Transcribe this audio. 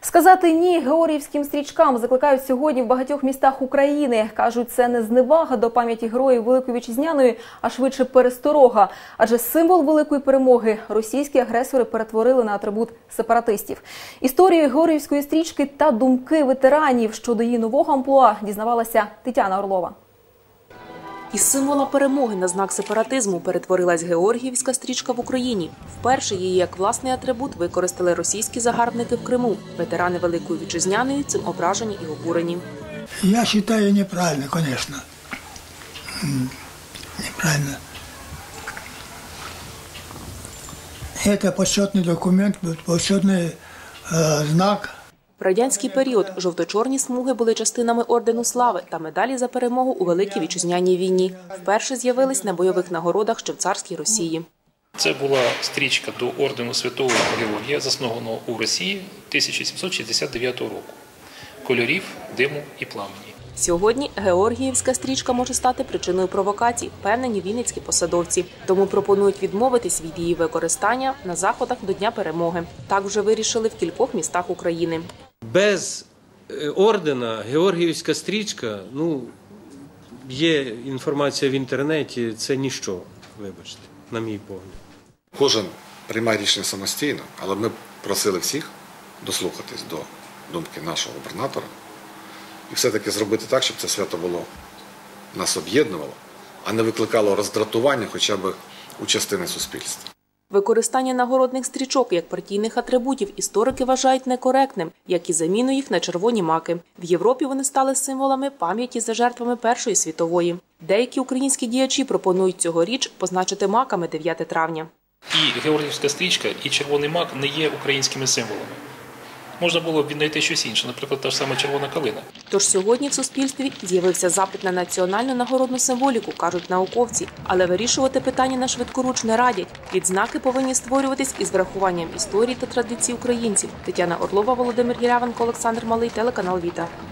Сказати «ні» георгіївським стрічкам закликають сьогодні в багатьох містах України. Кажуть, це не зневага до пам'яті героїв Великої Вітчизняної, а швидше пересторога. Адже символ великої перемоги російські агресори перетворили на атрибут сепаратистів. Історію георгіївської стрічки та думки ветеранів щодо її нового амплуа дізнавалася Тетяна Орлова. Із символа перемоги на знак сепаратизму перетворилась георгіївська стрічка в Україні. Вперше її як власний атрибут використали російські загарбники в Криму. Ветерани Великої Вітчизняної цим ображені і обурені. Я вважаю неправильно, звісно. Неправильно. Це почетний документ, почетний знак. В радянський період жовто-чорні смуги були частинами Ордену Слави та медалі за перемогу у Великій Вітчизняній війні. Вперше з'явились на бойових нагородах ще в царській Росії. Це була стрічка до Ордену Святого Георгія, заснованого у Росії 1769 року. Кольорів, диму і пламені. Сьогодні георгіївська стрічка може стати причиною провокацій, впевнені вінницькі посадовці. Тому пропонують відмовитись від її використання на заходах до Дня перемоги. Так вже вирішили в кількох містах України. Без ордена георгіївська стрічка, є інформація в інтернеті, це ніщо, вибачте, на мій погляд. Кожен приймає рішення самостійно, але ми просили всіх дослухатись до думки нашого губернатора і все-таки зробити так, щоб це свято було, нас об'єднувало, а не викликало роздратування хоча б у частини суспільства. Використання нагородних стрічок як партійних атрибутів історики вважають некоректним, як і заміну їх на червоні маки. В Європі вони стали символами пам'яті за жертвами Першої світової. Деякі українські діячі пропонують цьогоріч позначити маками 9 травня. І георгіївська стрічка, і червоний мак не є українськими символами. Можна було б віднайти щось інше, наприклад, та ж сама червона калина. Тож сьогодні в суспільстві з'явився запит на національну нагородну символіку, кажуть науковці. Але вирішувати питання на швидкоруч не радять. Відзнаки повинні створюватись із врахуванням історії та традицій українців. Тетяна Орлова, Володимир Гірявенко, Олександр Малий, телеканал «Віта».